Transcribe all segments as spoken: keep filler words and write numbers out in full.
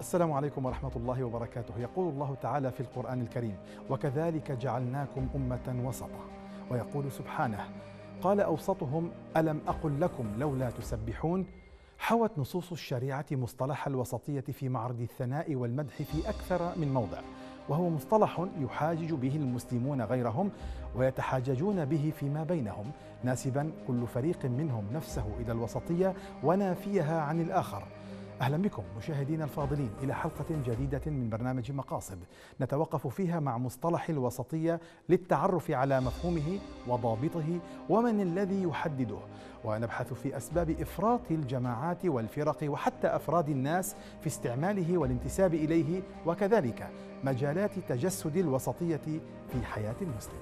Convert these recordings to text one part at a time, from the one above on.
السلام عليكم ورحمة الله وبركاته. يقول الله تعالى في القرآن الكريم: وكذلك جعلناكم أمة وسطا. ويقول سبحانه: قال أوسطهم ألم أقل لكم لولا تسبحون. حوت نصوص الشريعة مصطلح الوسطية في معرض الثناء والمدح في أكثر من موضع، وهو مصطلح يحاجج به المسلمون غيرهم ويتحاججون به فيما بينهم، ناسبا كل فريق منهم نفسه إلى الوسطية ونافيها عن الآخر. أهلا بكم مشاهدينا الفاضلين إلى حلقة جديدة من برنامج مقاصد، نتوقف فيها مع مصطلح الوسطية للتعرف على مفهومه وضابطه ومن الذي يحدده، ونبحث في أسباب إفراط الجماعات والفرق وحتى أفراد الناس في استعماله والانتساب إليه، وكذلك مجالات تجسد الوسطية في حياة المسلم.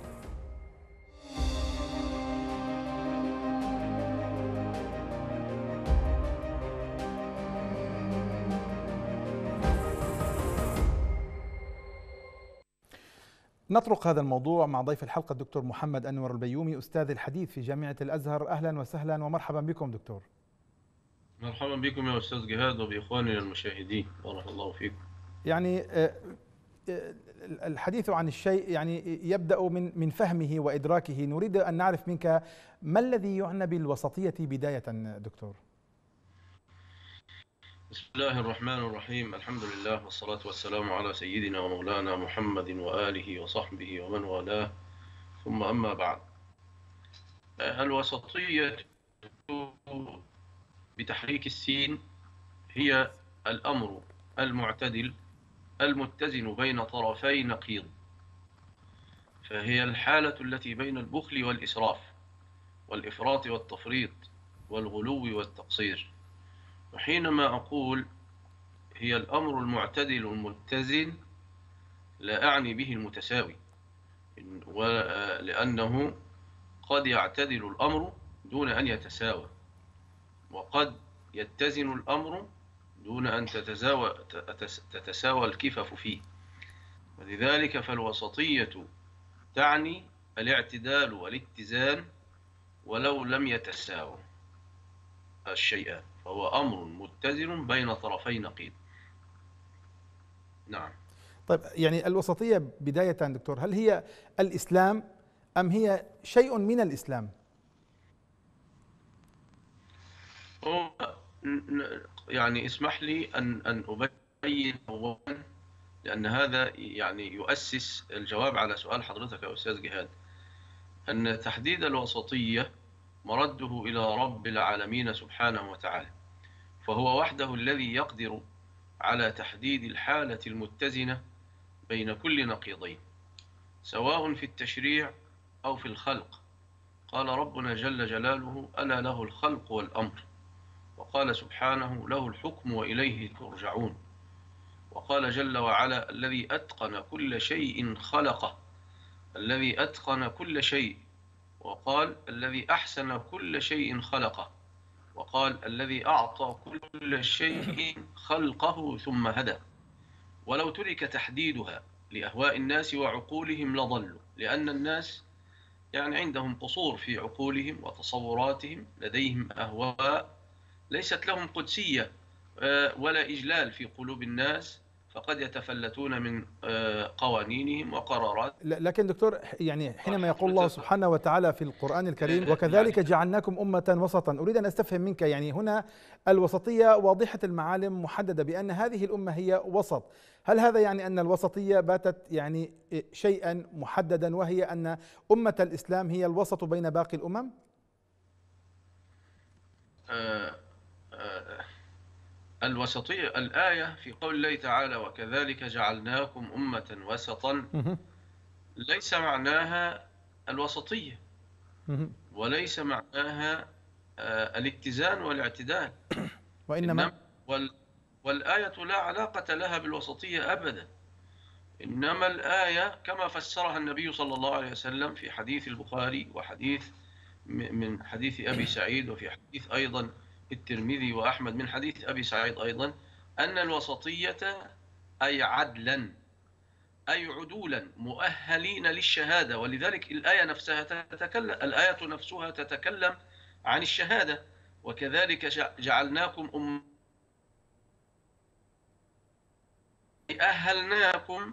نطرق هذا الموضوع مع ضيف الحلقة الدكتور محمد أنور البيومي، أستاذ الحديث في جامعة الأزهر. أهلا وسهلا ومرحبا بكم دكتور. مرحبا بكم يا أستاذ جهاد وبإخواننا المشاهدين، بارك الله فيكم. يعني الحديث عن الشيء يعني يبدأ من من فهمه وإدراكه. نريد أن نعرف منك ما الذي يعنى بالوسطية بداية دكتور؟ بسم الله الرحمن الرحيم، الحمد لله والصلاة والسلام على سيدنا ومولانا محمد وآله وصحبه ومن والاه، ثم أما بعد. الوسطية بتحريك السين هي الأمر المعتدل المتزن بين طرفي نقيض، فهي الحالة التي بين البخل والإسراف والإفراط والتفريط والغلو والتقصير. وحينما أقول هي الأمر المعتدل المتزن لا أعني به المتساوي، لأنه قد يعتدل الأمر دون أن يتساوى، وقد يتزن الأمر دون أن تتساوى, تتساوى الكفف فيه. ولذلك فالوسطية تعني الاعتدال والاتزان ولو لم يتساوى الشيئان، فهو أمر متزن بين طرفي نقيض. نعم. طيب، يعني الوسطية بداية دكتور، هل هي الإسلام أم هي شيء من الإسلام؟ يعني اسمح لي أن أن أبين أولا، لأن هذا يعني يؤسس الجواب على سؤال حضرتك يا أستاذ جهاد، أن تحديد الوسطية مرده إلى رب العالمين سبحانه وتعالى، فهو وحده الذي يقدر على تحديد الحالة المتزنة بين كل نقيضين، سواء في التشريع أو في الخلق. قال ربنا جل جلاله: ألا له الخلق والأمر. وقال سبحانه: له الحكم وإليه ترجعون. وقال جل وعلا: الذي أتقن كل شيء خلقه، الذي أتقن كل شيء. وقال: الذي أحسن كل شيء خلقه. وقال: الذي أعطى كل شيء خلقه ثم هدى. ولو ترك تحديدها لأهواء الناس وعقولهم لضلوا، لأن الناس يعني عندهم قصور في عقولهم وتصوراتهم، لديهم أهواء ليست لهم قدسية ولا إجلال في قلوب الناس، فقد يتفلتون من قوانينهم وقرارات. لكن دكتور، يعني حينما يقول الله سبحانه وتعالى في القرآن الكريم: وكذلك جعلناكم أمة وسطا، أريد أن أستفهم منك، يعني هنا الوسطية واضحة المعالم محددة بأن هذه الأمة هي وسط، هل هذا يعني أن الوسطية باتت يعني شيئا محددا، وهي أن أمة الإسلام هي الوسط بين باقي الأمم؟ آه آه الوسطية، الآية في قول الله تعالى: وكذلك جعلناكم أمة وسطا، ليس معناها الوسطية وليس معناها الاتزان والاعتدال، وإنما والآية لا علاقة لها بالوسطية أبدا. إنما الآية كما فسرها النبي صلى الله عليه وسلم في حديث البخاري وحديث من حديث أبي سعيد، وفي حديث أيضا الترمذي وأحمد من حديث أبي سعيد أيضا، أن الوسطية أي عدلا، أي عدولا مؤهلين للشهادة. ولذلك الآية نفسها تتكلم الآية نفسها تتكلم عن الشهادة: وكذلك جعلناكم أمة أهلناكم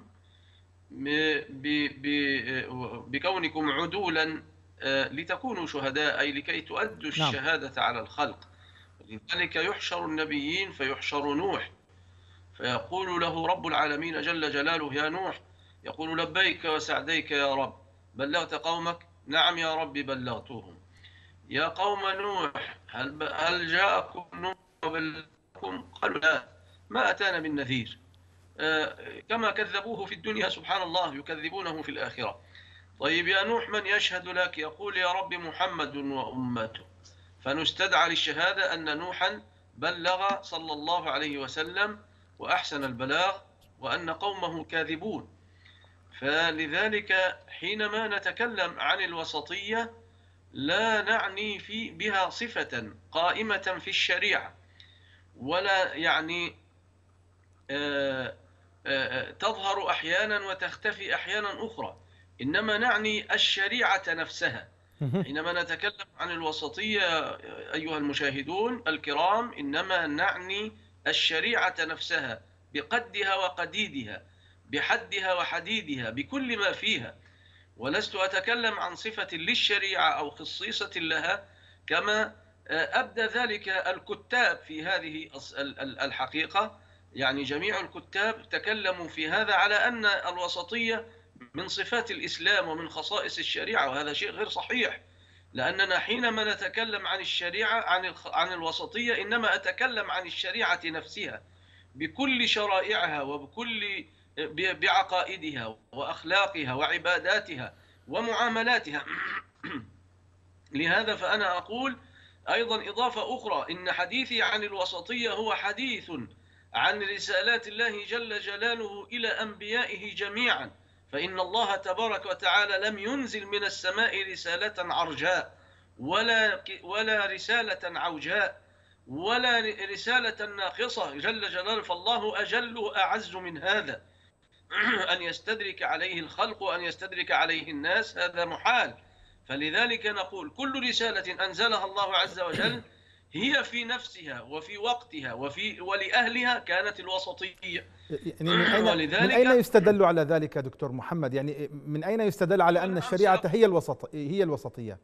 بكونكم عدولا لتكونوا شهداء، أي لكي تؤدوا نعم. الشهادة على الخلق. لذلك يحشر النبيين فيحشر نوح، فيقول له رب العالمين جل جلاله: يا نوح، يقول: لبيك وسعديك يا رب، بلغت قومك؟ نعم يا رب بلغتهم. يا قوم نوح، هل, هل جاءكم نوح وبلغكم؟ قالوا: لا، ما أتانا من نذير. كما كذبوه في الدنيا سبحان الله يكذبونه في الآخرة. طيب يا نوح، من يشهد لك؟ يقول: يا رب محمد وأمته. فنستدعى للشهادة أن نوحا بلغ صلى الله عليه وسلم وأحسن البلاغ، وأن قومه كاذبون. فلذلك حينما نتكلم عن الوسطية لا نعني في بها صفة قائمة في الشريعة، ولا يعني آآ آآ تظهر أحيانا وتختفي أحيانا أخرى، إنما نعني الشريعة نفسها. حينما نتكلم عن الوسطية أيها المشاهدون الكرام، إنما نعني الشريعة نفسها بقدها وقديدها، بحدها وحديدها، بكل ما فيها. ولست أتكلم عن صفة للشريعة أو خصيصة لها، كما أبدى ذلك الكتاب في هذه الحقيقة. يعني جميع الكتاب تكلموا في هذا على أن الوسطية من صفات الإسلام ومن خصائص الشريعة، وهذا شيء غير صحيح. لأننا حينما نتكلم عن الشريعة عن عن الوسطية إنما أتكلم عن الشريعة نفسها بكل شرائعها وبكل بعقائدها وأخلاقها وعباداتها ومعاملاتها. لهذا فأنا أقول أيضا إضافة أخرى، إن حديثي عن الوسطية هو حديث عن رسالات الله جل جلاله إلى أنبيائه جميعا، فإن الله تبارك وتعالى لم ينزل من السماء رسالة عرجاء ولا ولا رسالة عوجاء ولا رسالة ناقصة جل جلاله، فالله أجل وأعز من هذا. أن يستدرك عليه الخلق وأن يستدرك عليه الناس هذا محال. فلذلك نقول كل رسالة أنزلها الله عز وجل هي في نفسها وفي وقتها وفي ولأهلها كانت الوسطية. يعني من أين, ولذلك من أين يستدل على ذلك دكتور محمد؟ يعني من أين يستدل على أن الشريعة هي الوسط هي الوسطية؟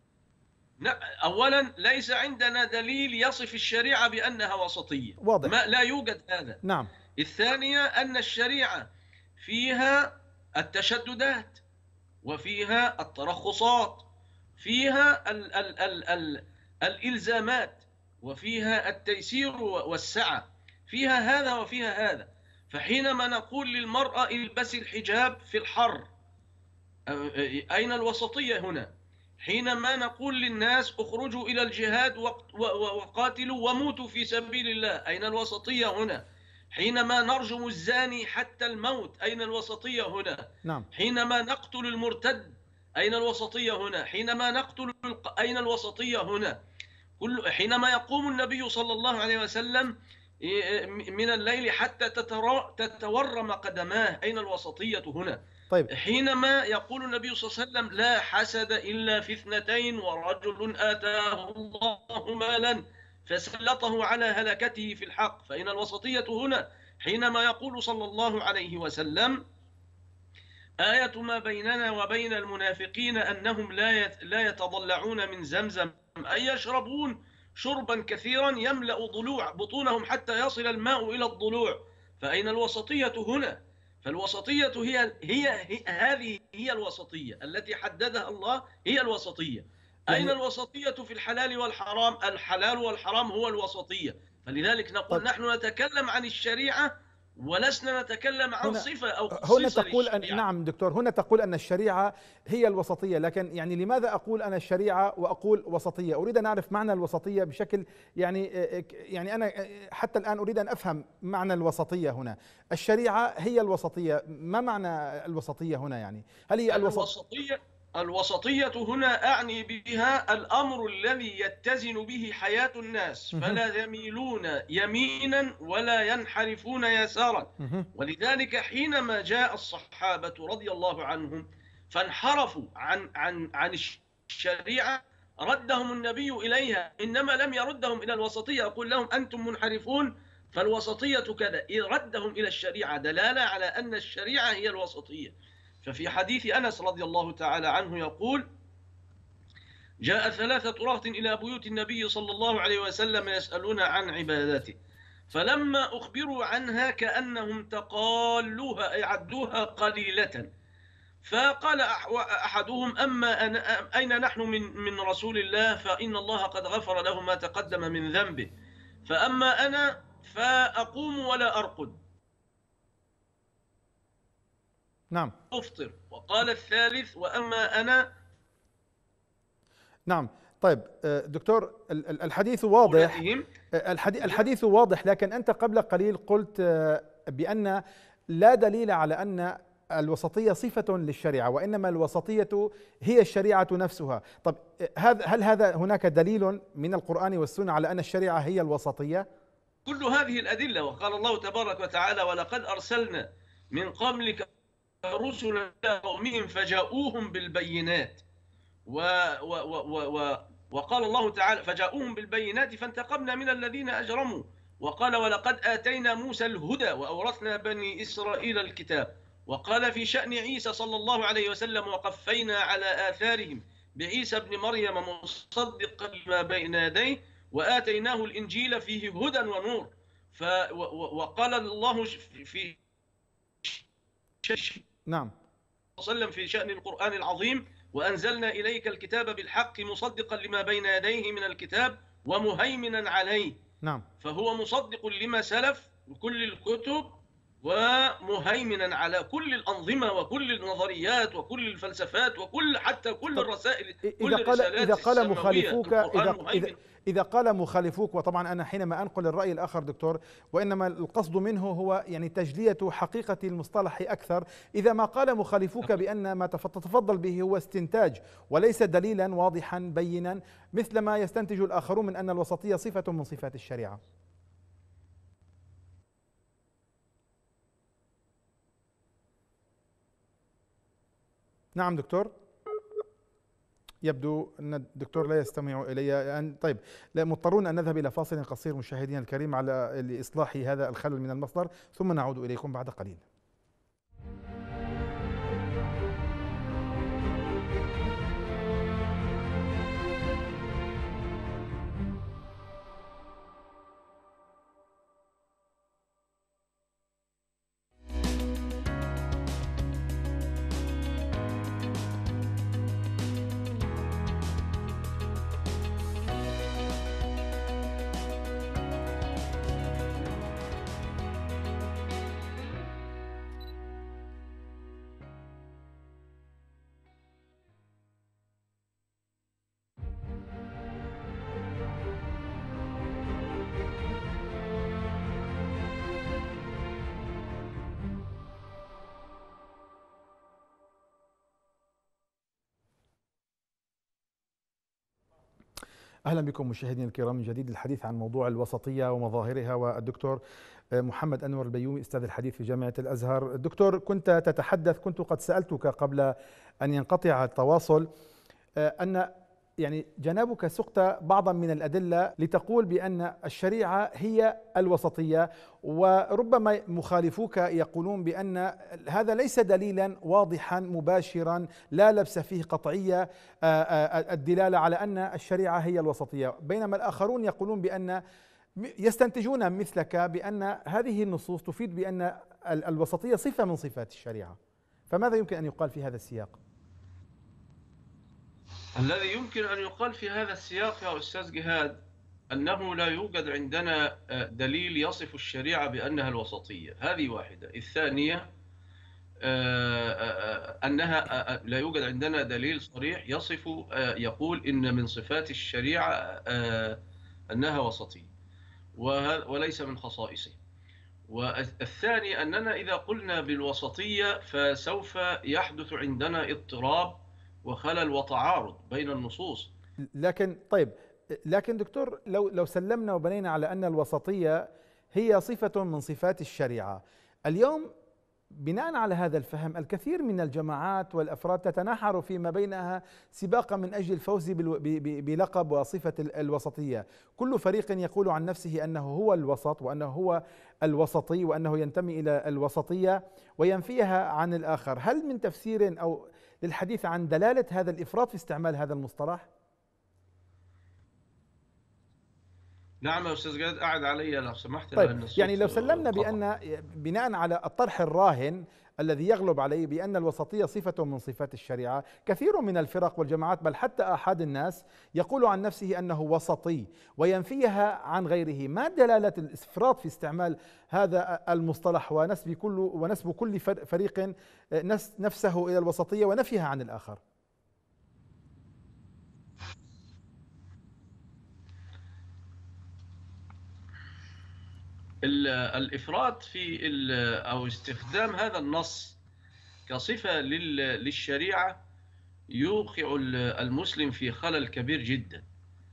أولا ليس عندنا دليل يصف الشريعة بأنها وسطية، واضح. ما لا يوجد هذا. نعم. الثانية أن الشريعة فيها التشددات وفيها الترخصات، فيها ال ال ال ال الإلزامات، وفيها التيسير والسعة، فيها هذا وفيها هذا. فحينما نقول للمرأة البسي الحجاب في الحر، أين الوسطية هنا؟ حينما نقول للناس اخرجوا إلى الجهاد وقاتلوا وموتوا في سبيل الله، أين الوسطية هنا؟ حينما نرجم الزاني حتى الموت، أين الوسطية هنا؟ نعم. حينما نقتل المرتد، أين الوسطية هنا؟ حينما نقتل أين الوسطية هنا؟ كل حينما يقوم النبي صلى الله عليه وسلم من الليل حتى تتورم قدماه، أين الوسطية هنا؟ طيب. حينما يقول النبي صلى الله عليه وسلم لا حسد إلا في اثنتين، ورجل آتاه الله مالا فسلطه على هلكته في الحق، فإن الوسطية هنا. حينما يقول صلى الله عليه وسلم آية ما بيننا وبين المنافقين أنهم لا يتضلعون من زمزم، أي يشربون شربا كثيرا يملأ ضلوع بطونهم حتى يصل الماء إلى الضلوع، فأين الوسطية هنا؟ فالوسطية هي, هي, هي هذه هي الوسطية التي حددها الله، هي الوسطية. يعني أين الوسطية في الحلال والحرام؟ الحلال والحرام هو الوسطية. فلذلك نقول طب نحن نتكلم عن الشريعة ولسنا نتكلم عن صفة أو خصيصة هنا تقول أن نعم دكتور، هنا تقول أن الشريعة هي الوسطية، لكن يعني لماذا أقول أنا الشريعة وأقول وسطية؟ أريد أن أعرف معنى الوسطية بشكل يعني يعني أنا حتى الآن أريد أن أفهم معنى الوسطية هنا. الشريعة هي الوسطية، ما معنى الوسطية هنا؟ يعني هل هي الوسطية؟ الوسطية هنا أعني بها الأمر الذي يتزن به حياة الناس، فلا يميلون يمينا ولا ينحرفون يسارا. ولذلك حينما جاء الصحابة رضي الله عنهم فانحرفوا عن عن عن الشريعة ردهم النبي إليها، إنما لم يردهم إلى الوسطية، يقول لهم أنتم منحرفون فالوسطية كذا ردهم إلى الشريعة دلالة على أن الشريعة هي الوسطية. ففي حديث أنس رضي الله تعالى عنه يقول: جاء ثلاثة رهط إلى بيوت النبي صلى الله عليه وسلم يسألون عن عبادته، فلما أخبروا عنها كأنهم تقالوها أي عدوها قليلة. فقال أحدهم: أما أنا أين نحن من من رسول الله، فإن الله قد غفر له ما تقدم من ذنبه، فأما أنا فأقوم ولا أرقد نعم أفطر. وقال الثالث: وأما أنا. نعم. طيب دكتور، الحديث واضح، الحديث واضح، لكن أنت قبل قليل قلت بأن لا دليل على أن الوسطية صفة للشريعة، وإنما الوسطية هي الشريعة نفسها. طب هل هذا هناك دليل من القرآن والسنة على أن الشريعة هي الوسطية؟ كل هذه الأدلة، وقال الله تبارك وتعالى: ولقد أرسلنا من قبلك رسلا إلى قومهم فجاءوهم بالبينات، و و و و وقال الله تعالى: فجاءوهم بالبينات فانتقمنا من الذين أجرموا، وقال: ولقد آتينا موسى الهدى وأورثنا بني إسرائيل الكتاب. وقال في شأن عيسى صلى الله عليه وسلم: وقفينا على آثارهم بعيسى بن مريم مصدقا لما بين يديه وآتيناه الإنجيل فيه هدى ونور. ف وقال الله في نعم وسلم في شأن القرآن العظيم: وأنزلنا إليك الكتاب بالحق مصدقا لما بين يديه من الكتاب ومهيمنا عليه. نعم. فهو مصدق لما سلف وكل الكتب ومهيمنا على كل الأنظمة وكل النظريات وكل الفلسفات وكل حتى كل الرسائل. إذا قال إذا قال مخالفوك إذا إذا إذا قال مخالفوك، وطبعا أنا حينما أنقل الرأي الآخر دكتور، وإنما القصد منه هو يعني تجلية حقيقة المصطلح أكثر. إذا ما قال مخالفوك بأن ما تتفضل به هو استنتاج وليس دليلا واضحا بينا، مثل ما يستنتج الآخرون من أن الوسطية صفة من صفات الشريعة. نعم دكتور، يبدو أن الدكتور لا يستمع إلي. طيب، مضطرون أن نذهب إلى فاصل قصير مشاهدينا الكريم على لإصلاح هذا الخلل من المصدر، ثم نعود إليكم بعد قليل. أهلا بكم مشاهدينا الكرام من جديد، الحديث عن موضوع الوسطية ومظاهرها، والدكتور محمد أنور البيومي أستاذ الحديث في جامعة الأزهر. دكتور، كنت تتحدث، كنت قد سألتك قبل أن ينقطع التواصل أن يعني جنابك سقت بعضا من الأدلة لتقول بأن الشريعة هي الوسطية، وربما مخالفوك يقولون بأن هذا ليس دليلا واضحا مباشرا لا لبس فيه قطعية الدلالة على أن الشريعة هي الوسطية، بينما الآخرون يقولون بأن يستنتجون مثلك بأن هذه النصوص تفيد بأن الوسطية صفة من صفات الشريعة. فماذا يمكن أن يقال في هذا السياق؟ الذي يمكن أن يقال في هذا السياق يا أستاذ جهاد أنه لا يوجد عندنا دليل يصف الشريعة بأنها الوسطية، هذه واحدة. الثانية أنها لا يوجد عندنا دليل صريح يصف يقول إن من صفات الشريعة أنها وسطية وليس من خصائصه. والثاني أننا إذا قلنا بالوسطية فسوف يحدث عندنا اضطراب وخلل وتعارض بين النصوص. لكن طيب، لكن دكتور، لو لو سلمنا وبنينا على أن الوسطية هي صفة من صفات الشريعة، اليوم بناء على هذا الفهم الكثير من الجماعات والأفراد تتناحر فيما بينها سباقا من أجل الفوز بلقب وصفة الوسطية. كل فريق يقول عن نفسه أنه هو الوسط وأنه هو الوسطي وأنه ينتمي إلى الوسطية وينفيها عن الآخر. هل من تفسير أو للحديث عن دلالة هذا الإفراط في استعمال هذا المصطلح؟ نعم يا أستاذ جاد، أعد علي لو سمحت. طيب يعني لو سلمنا بأن بناء على الطرح الراهن الذي يغلب عليه بأن الوسطية صفة من صفات الشريعة، كثير من الفرق والجماعات بل حتى أحد الناس يقول عن نفسه أنه وسطي وينفيها عن غيره. ما دلالة الإفراط في استعمال هذا المصطلح ونسب كل ونسب كل فريق نفسه إلى الوسطية ونفيها عن الآخر؟ الإفراط في أو استخدام هذا النص كصفة للشريعة يوقع المسلم في خلل كبير جدا،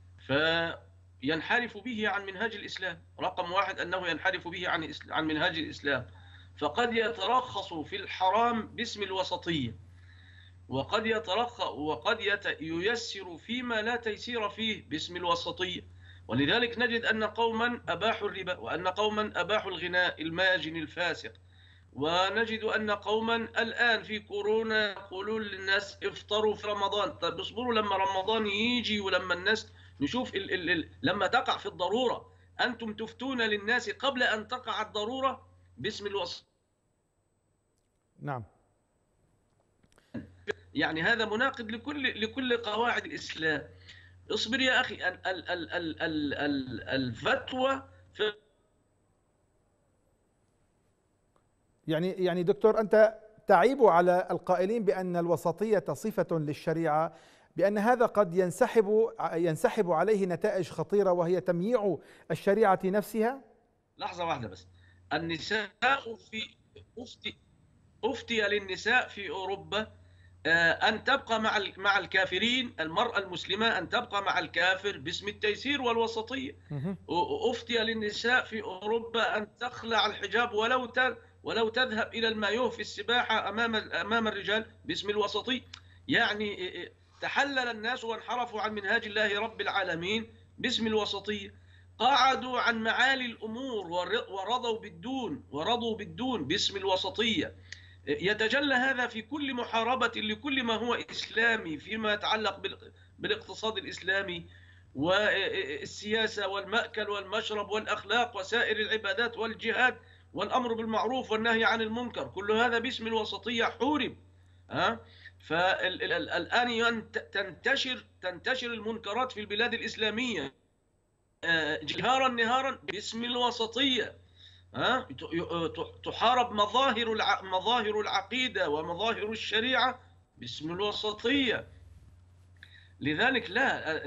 فينحرف به عن منهاج الإسلام. رقم واحد أنه ينحرف به عن عن منهاج الإسلام، فقد يترخص في الحرام باسم الوسطية، وقد يترخص وقد ييسر فيما لا تيسير فيه باسم الوسطية. ولذلك نجد أن قوما أباحوا الربا، وأن قوما أباحوا الغناء الماجن الفاسق، ونجد أن قوما الآن في كورونا يقولون للناس افطروا في رمضان. طيب اصبروا لما رمضان يجي ولما الناس نشوف ال ال ال لما تقع في الضرورة. أنتم تفتون للناس قبل أن تقع الضرورة باسم الوسط. نعم، يعني هذا مناقض لكل لكل قواعد الإسلام. اصبر يا أخي. ال ال ال ال ال ال الفتوى في يعني يعني دكتور أنت تعيب على القائلين بأن الوسطية صفة للشريعة بأن هذا قد ينسحب ينسحب عليه نتائج خطيرة وهي تمييع الشريعة نفسها. لحظة واحدة بس. النساء في أفتي أفتي للنساء في أوروبا أن تبقى مع مع الكافرين، المرأة المسلمة أن تبقى مع الكافر باسم التيسير والوسطية. أفتي للنساء في أوروبا أن تخلع الحجاب ولو ولو تذهب إلى المايوه في السباحة أمام أمام الرجال باسم الوسطية. يعني تحلل الناس وانحرفوا عن منهاج الله رب العالمين باسم الوسطية. قعدوا عن معالي الأمور ورضوا بالدون ورضوا بالدون باسم الوسطية. يتجلى هذا في كل محاربة لكل ما هو إسلامي فيما يتعلق بالاقتصاد الإسلامي والسياسة والمأكل والمشرب والأخلاق وسائر العبادات والجهاد والأمر بالمعروف والنهي عن المنكر. كل هذا باسم الوسطية حورب. ها فالآن تنتشر تنتشر المنكرات في البلاد الإسلامية جهارا نهارا باسم الوسطية. ها تحارب مظاهر مظاهر العقيدة ومظاهر الشريعة باسم الوسطية. لذلك لا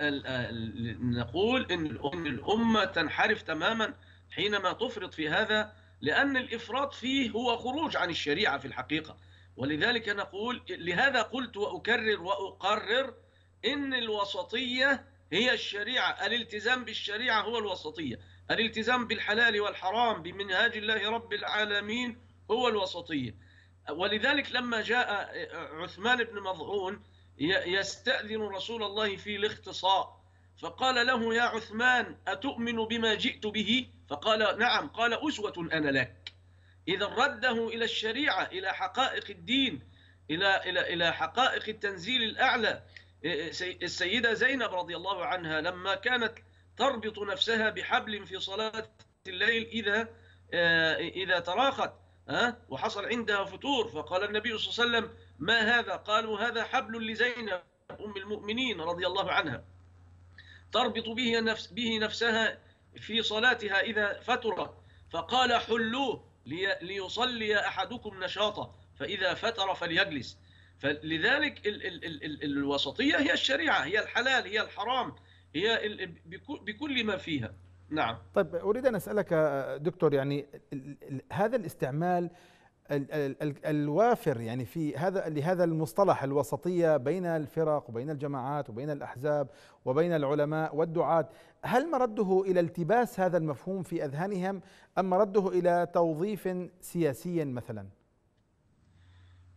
نقول إن الأمة تنحرف تماما حينما تفرط في هذا، لأن الإفراط فيه هو خروج عن الشريعة في الحقيقة. ولذلك نقول، لهذا قلت وأكرر وأقرر إن الوسطية هي الشريعة. الالتزام بالشريعة هو الوسطية. الالتزام بالحلال والحرام بمنهاج الله رب العالمين هو الوسطية. ولذلك لما جاء عثمان بن مظعون يستأذن رسول الله في الاختصاء، فقال له: يا عثمان، أتؤمن بما جئت به؟ فقال: نعم. قال: أسوة أنا لك. إذا رده إلى الشريعة، إلى حقائق الدين، إلى إلى إلى حقائق التنزيل الأعلى. السيدة زينب رضي الله عنها لما كانت تربط نفسها بحبل في صلاة الليل إذا إذا تراخت وحصل عندها فتور، فقال النبي صلى الله عليه وسلم: ما هذا؟ قالوا: هذا حبل لزينب أم المؤمنين رضي الله عنها، تربط به نفس به نفسها في صلاتها إذا فترت. فقال: حلوه ليصلي أحدكم نشاطا، فإذا فتر فليجلس. فلذلك ال ال ال ال الوسطية هي الشريعة، هي الحلال، هي الحرام، هي بكل ما فيها. نعم. طيب أريد أن أسألك دكتور، يعني هذا الاستعمال الوافر يعني في هذا لهذا المصطلح الوسطية بين الفرق وبين الجماعات وبين الأحزاب وبين العلماء والدعاة، هل مرده إلى التباس هذا المفهوم في أذهانهم أم مرده إلى توظيف سياسي مثلا؟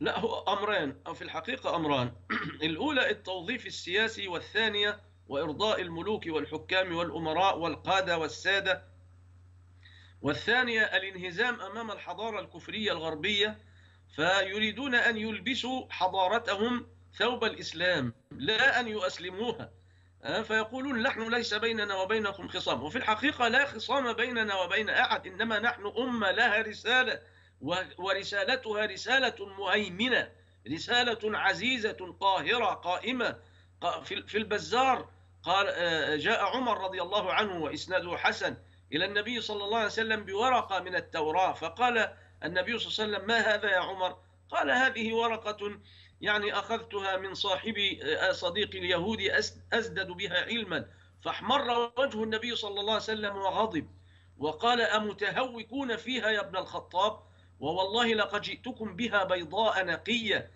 لا، هو أمران، أو في الحقيقة أمران. الأولى التوظيف السياسي، والثانية وإرضاء الملوك والحكام والأمراء والقادة والسادة، والثانية الانهزام أمام الحضارة الكفرية الغربية، فيريدون أن يلبسوا حضارتهم ثوب الإسلام لا أن يؤسلموها. فيقولون نحن ليس بيننا وبينكم خصام، وفي الحقيقة لا خصام بيننا وبين أحد، إنما نحن أمة لها رسالة، ورسالتها رسالة مهيمنة، رسالة عزيزة قاهرة قائمة. في البزار قال جاء عمر رضي الله عنه وإسناده حسن إلى النبي صلى الله عليه وسلم بورقة من التوراة، فقال النبي صلى الله عليه وسلم: ما هذا يا عمر؟ قال: هذه ورقة يعني أخذتها من صاحبي صديقي اليهودي أزدد بها علما. فاحمر وجه النبي صلى الله عليه وسلم وغضب وقال: أمتهوكون فيها يا ابن الخطاب؟ ووالله لقد جئتكم بها بيضاء نقية.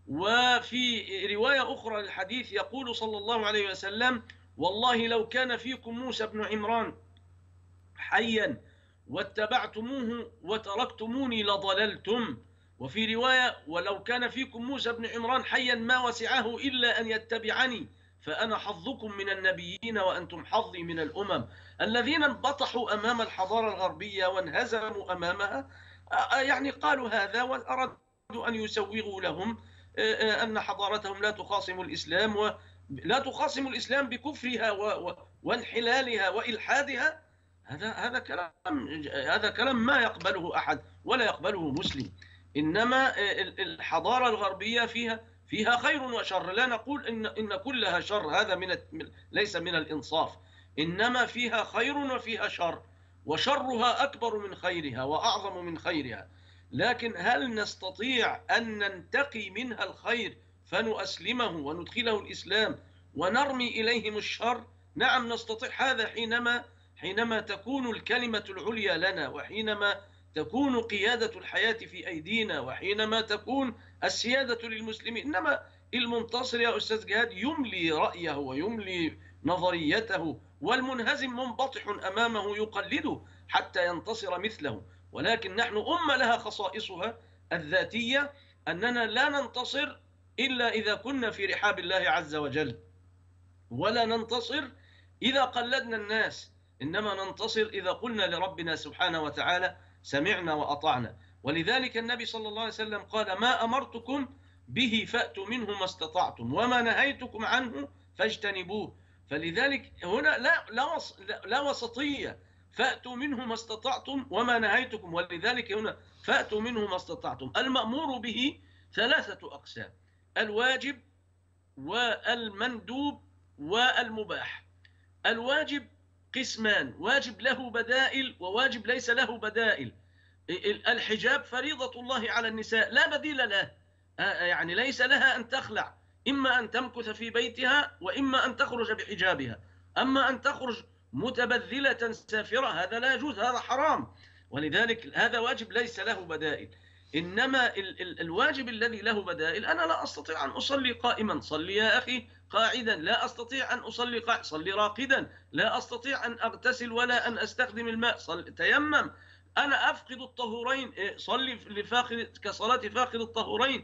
وفي رواية أخرى للحديث يقول صلى الله عليه وسلم: والله لو كان فيكم موسى بن عمران حيا واتبعتموه وتركتموني لضللتم. وفي رواية: ولو كان فيكم موسى بن عمران حيا ما وسعه إلا أن يتبعني، فأنا حظكم من النبيين وأنتم حظي من الأمم. الذين انبطحوا أمام الحضارة الغربية وانهزموا أمامها يعني قالوا هذا، وأرادوا أن يسوغوا لهم أن حضارتهم لا تخاصم الإسلام، ولا تخاصم الإسلام بكفرها وانحلالها وإلحادها. هذا هذا كلام هذا كلام ما يقبله أحد ولا يقبله مسلم. إنما الحضارة الغربية فيها فيها خير وشر، لا نقول إن إن كلها شر، هذا من ليس من الإنصاف، إنما فيها خير وفيها شر، وشرها أكبر من خيرها وأعظم من خيرها. لكن هل نستطيع أن ننتقي منها الخير فنؤسلمه وندخله الإسلام ونرمي إليهم الشر؟ نعم نستطيع هذا، حينما حينما تكون الكلمة العليا لنا، وحينما تكون قيادة الحياة في أيدينا، وحينما تكون السيادة للمسلمين. إنما المنتصر يا أستاذ جهاد يملي رأيه ويملي نظريته، والمنهزم منبطح أمامه يقلده حتى ينتصر مثله. ولكن نحن أمة لها خصائصها الذاتية، أننا لا ننتصر إلا إذا كنا في رحاب الله عز وجل، ولا ننتصر إذا قلدنا الناس، إنما ننتصر إذا قلنا لربنا سبحانه وتعالى: سمعنا وأطعنا. ولذلك النبي صلى الله عليه وسلم قال: ما أمرتكم به فأتوا منه ما استطعتم، وما نهيتكم عنه فاجتنبوه. فلذلك هنا لا لا, وص لا وسطية، فأتوا منه ما استطعتم وما نهيتكم، ولذلك هنا فأتوا منه ما استطعتم. المأمور به ثلاثة أقسام: الواجب والمندوب والمباح. الواجب قسمان: واجب له بدائل وواجب ليس له بدائل. الحجاب فريضة الله على النساء لا بديل له، يعني ليس لها أن تخلع، إما أن تمكث في بيتها وإما أن تخرج بحجابها. أما أن تخرج متبذلة سافرة هذا لا يجوز، هذا حرام، ولذلك هذا واجب ليس له بدائل. إنما ال ال الواجب الذي له بدائل: أنا لا أستطيع أن أصلي قائما، صلي يا أخي قاعدا. لا أستطيع أن أصلي قاعدا، صلي راقدا. لا أستطيع أن أغتسل ولا أن أستخدم الماء، صل تيمم. أنا أفقد الطهورين، صلي لفاقد كصلاة فاقد الطهورين.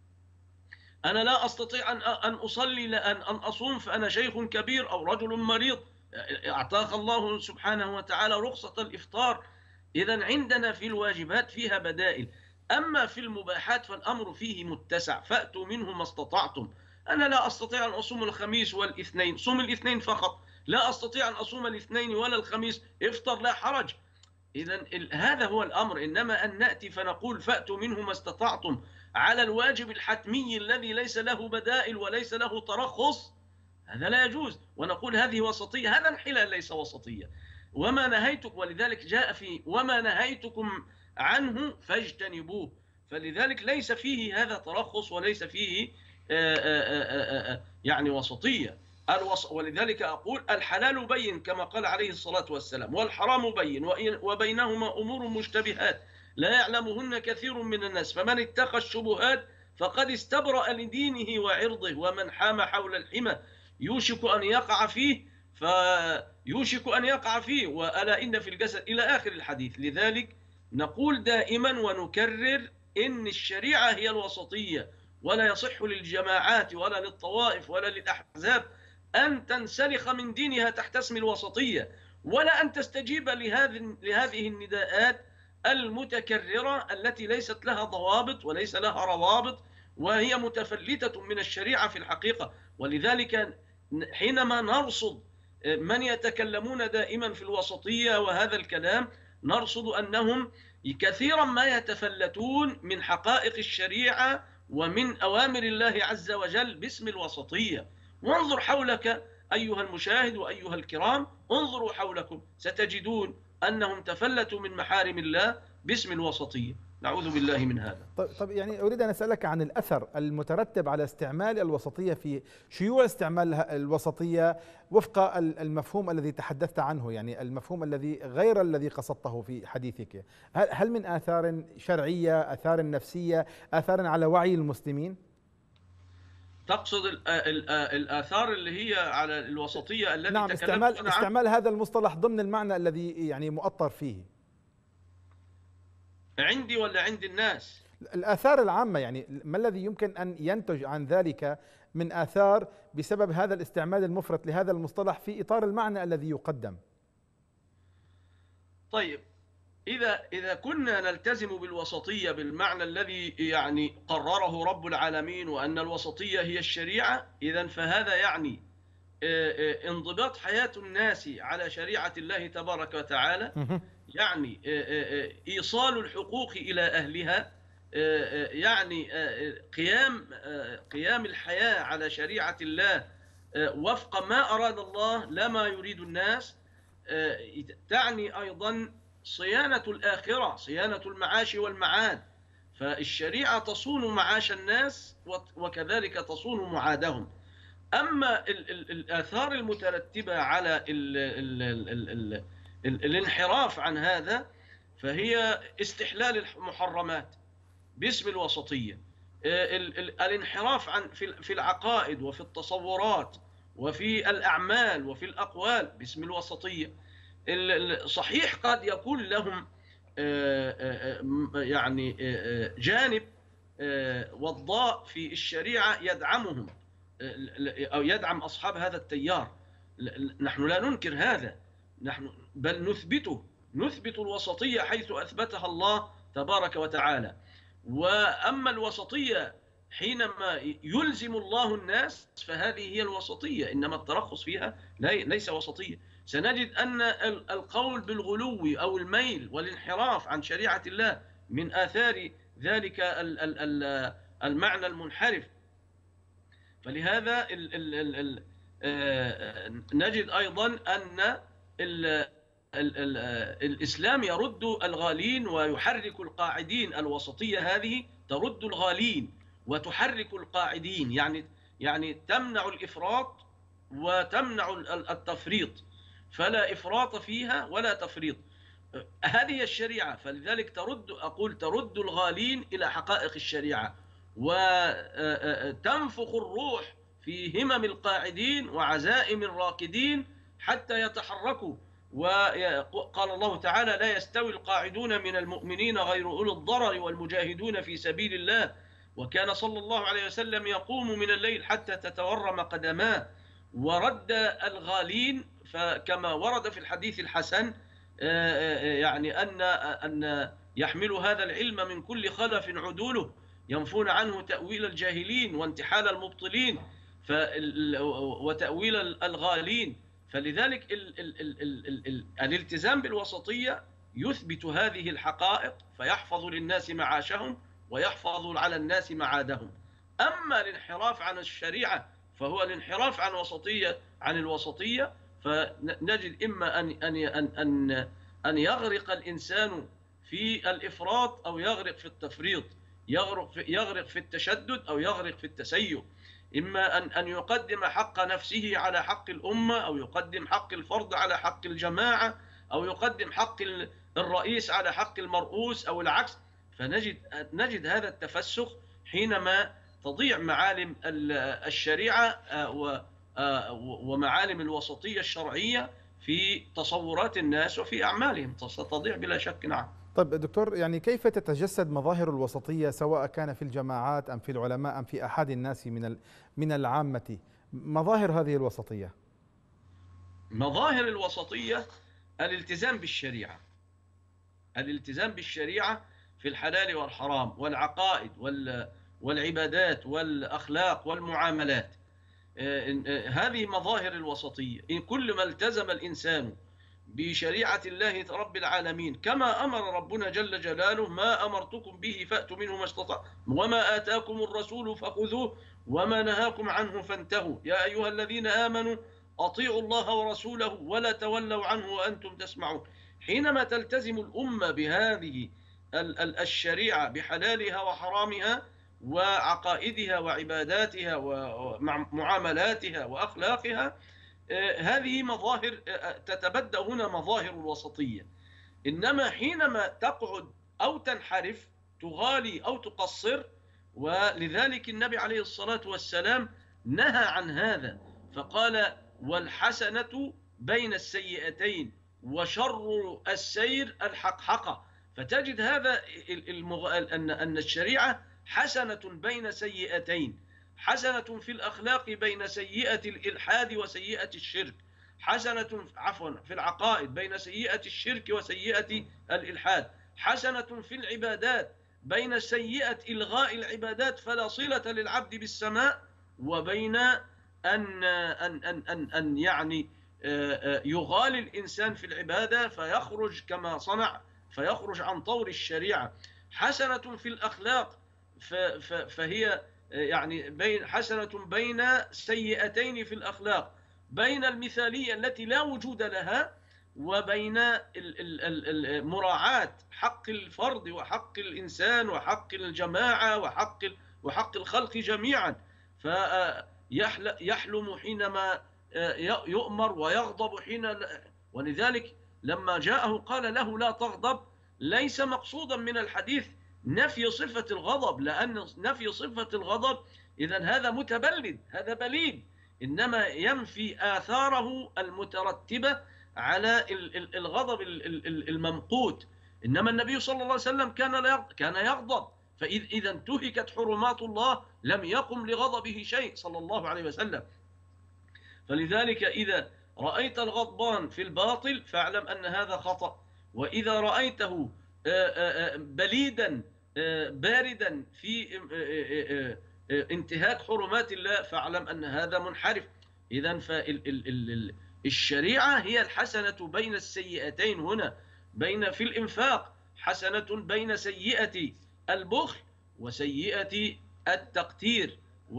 أنا لا أستطيع أن أن أصلي لأن أن أصوم فأنا شيخ كبير أو رجل مريض، أعطاك الله سبحانه وتعالى رخصة الإفطار. إذن عندنا في الواجبات فيها بدائل. أما في المباحات فالأمر فيه متسع: فأتوا منه ما استطعتم. أنا لا أستطيع أن أصوم الخميس والاثنين، صوم الاثنين فقط. لا أستطيع أن أصوم الاثنين ولا الخميس، افطر لا حرج. إذن هذا هو الأمر. إنما أن نأتي فنقول فأتوا منه ما استطعتم على الواجب الحتمي الذي ليس له بدائل وليس له ترخص، هذا لا يجوز. ونقول هذه وسطية، هذا انحلال ليس وسطية. وما نهيتكم، ولذلك جاء في وما نهيتكم عنه فاجتنبوه. فلذلك ليس فيه هذا ترخص وليس فيه آآ آآ آآ يعني وسطية. ولذلك أقول: الحلال بين كما قال عليه الصلاة والسلام، والحرام بين، وبينهما أمور مشتبهات لا يعلمهن كثير من الناس، فمن اتقى الشبهات فقد استبرأ لدينه وعرضه، ومن حام حول الحمى يوشك أن يقع فيه فيوشك أن يقع فيه وألا إن في الجسد إلى آخر الحديث. لذلك نقول دائما ونكرر: إن الشريعة هي الوسطية، ولا يصح للجماعات ولا للطوائف ولا للأحزاب أن تنسلخ من دينها تحت اسم الوسطية، ولا أن تستجيب لهذه لهذه النداءات المتكررة التي ليست لها ضوابط وليس لها روابط، وهي متفلتة من الشريعة في الحقيقة. ولذلك حينما نرصد من يتكلمون دائما في الوسطية وهذا الكلام، نرصد أنهم كثيرا ما يتفلتون من حقائق الشريعة ومن أوامر الله عز وجل باسم الوسطية. وانظر حولك أيها المشاهد وأيها الكرام، انظروا حولكم ستجدون أنهم تفلتوا من محارم الله باسم الوسطية. نعوذ بالله من هذا. طب, طب يعني أريد أن أسألك عن الأثر المترتب على استعمال الوسطية، في شيوع استعمال الوسطية وفق المفهوم الذي تحدثت عنه، يعني المفهوم الذي غير الذي قصدته في حديثك. هل من آثار شرعية، آثار نفسية، آثار على وعي المسلمين؟ تقصد الآثار اللي هي على الوسطية التي نعم، استعمال استعمال هذا المصطلح ضمن المعنى الذي يعني مؤطر فيه عندي ولا عند الناس؟ الآثار العامة، يعني ما الذي يمكن أن ينتج عن ذلك من آثار بسبب هذا الاستعمال المفرط لهذا المصطلح في إطار المعنى الذي يقدم؟ طيب، إذا إذا كنا نلتزم بالوسطية بالمعنى الذي يعني قرره رب العالمين، وأن الوسطية هي الشريعة، إذن فهذا يعني انضباط حياة الناس على شريعة الله تبارك وتعالى، يعني إيصال الحقوق إلى أهلها، يعني قيام قيام الحياة على شريعة الله وفق ما أراد الله لا ما يريد الناس. تعني أيضا صيانة الآخرة، صيانة المعاش والمعاد، فالشريعة تصون معاش الناس وكذلك تصون معادهم. أما الآثار المترتبة على ال ال ال ال ال الانحراف عن هذا، فهي استحلال المحرمات باسم الوسطية، الانحراف عن في العقائد وفي التصورات وفي الأعمال وفي الأقوال باسم الوسطية. صحيح قد يكون لهم يعني جانب وضاء في الشريعة يدعمهم أو يدعم أصحاب هذا التيار، نحن لا ننكر هذا، نحن بل نثبته، نثبت الوسطية حيث أثبتها الله تبارك وتعالى. وأما الوسطية حينما يلزم الله الناس فهذه هي الوسطية، إنما الترخص فيها ليس وسطية. سنجد أن القول بالغلو أو الميل والانحراف عن شريعة الله من آثار ذلك المعنى المنحرف. فلهذا ال ال ال ال نجد أيضا أن ال ال ال الإسلام يرد الغالين ويحرك القاعدين. الوسطية هذه ترد الغالين وتحرك القاعدين، يعني يعني تمنع الإفراط وتمنع التفريط، فلا إفراط فيها ولا تفريط. هذه الشريعة، فلذلك ترد أقول ترد الغالين إلى حقائق الشريعة وتنفخ الروح في همم القاعدين وعزائم الراكدين حتى يتحركوا. وقال الله تعالى: لا يستوي القاعدون من المؤمنين غير أولي الضرر والمجاهدون في سبيل الله. وكان صلى الله عليه وسلم يقوم من الليل حتى تتورم قدماه. ورد الغالين، فكما ورد في الحديث الحسن يعني أن أن يحمل هذا العلم من كل خلف عدوله ينفون عنه تأويل الجاهلين وانتحال المبطلين وتأويل الغالين. فلذلك ال ال ال ال ال ال الالتزام بالوسطية يثبت هذه الحقائق، فيحفظ للناس معاشهم ويحفظ على الناس معادهم. أما الانحراف عن الشريعة فهو الانحراف عن وسطية عن الوسطية، فنجد إما أن أن أن أن يغرق الإنسان في الإفراط أو يغرق في التفريط، يغرق في يغرق في التشدد أو يغرق في التسيب. إما أن أن يقدم حق نفسه على حق الأمة، أو يقدم حق الفرد على حق الجماعة، أو يقدم حق الرئيس على حق المرؤوس، أو العكس. فنجد نجد هذا التفسخ حينما تضيع معالم الشريعة ومعالم الوسطية الشرعية في تصورات الناس وفي أعمالهم، ستضيع بلا شك. نعم. طيب دكتور، يعني كيف تتجسد مظاهر الوسطية سواء كان في الجماعات أم في العلماء أم في أحد الناس من من العامة، مظاهر هذه الوسطية؟ مظاهر الوسطية الالتزام بالشريعة، الالتزام بالشريعة في الحلال والحرام والعقائد والعبادات والأخلاق والمعاملات. هذه مظاهر الوسطية. إن كل ما التزم الإنسان بشريعة الله رب العالمين كما أمر ربنا جل جلاله: ما أمرتكم به فأتوا منه ما استطعتم وما آتاكم الرسول فخذوه وما نهاكم عنه فانتهوا يا أيها الذين آمنوا أطيعوا الله ورسوله ولا تولوا عنه وأنتم تسمعون. حينما تلتزم الأمة بهذه الشريعة بحلالها وحرامها وعقائدها وعباداتها ومعاملاتها وأخلاقها، هذه مظاهر تتبدأ هنا مظاهر الوسطية. إنما حينما تقعد أو تنحرف، تغالي أو تقصر، ولذلك النبي عليه الصلاة والسلام نهى عن هذا فقال: والحسنة بين السيئتين وشر السير الحقحقة. فتجد هذا المغ... أن الشريعة حسنة بين سيئتين، حسنة في الأخلاق بين سيئة الإلحاد وسيئة الشرك، حسنة عفوا في العقائد بين سيئة الشرك وسيئة الإلحاد، حسنة في العبادات بين سيئة إلغاء العبادات فلا صلة للعبد بالسماء، وبين أن أن أن أن, أن يعني يغالي الإنسان في العبادة فيخرج كما صنع، فيخرج عن طور الشريعة. حسنة في الأخلاق فهي يعني بين حسنة بين سيئتين في الأخلاق، بين المثالية التي لا وجود لها وبين مراعاة حق الفرد وحق الإنسان وحق الجماعة وحق وحق الخلق جميعا. فيحلم حينما يؤمر ويغضب حين، ولذلك لما جاءه قال له: لا تغضب، ليس مقصودا من الحديث نفي صفة الغضب، لأن نفي صفة الغضب إذن هذا متبلد، هذا بليد، إنما ينفي آثاره المترتبة على الغضب الممقوت. إنما النبي صلى الله عليه وسلم كان كان يغضب، فإذا انتهكت حرمات الله لم يقم لغضبه شيء صلى الله عليه وسلم. فلذلك إذا رأيت الغضبان في الباطل فاعلم أن هذا خطأ، وإذا رأيته بليدا باردا في انتهاك حرمات الله فاعلم أن هذا منحرف. إذن فالشريعة هي الحسنة بين السيئتين هنا، بين في الإنفاق حسنة بين سيئة البخل وسيئة التقتير،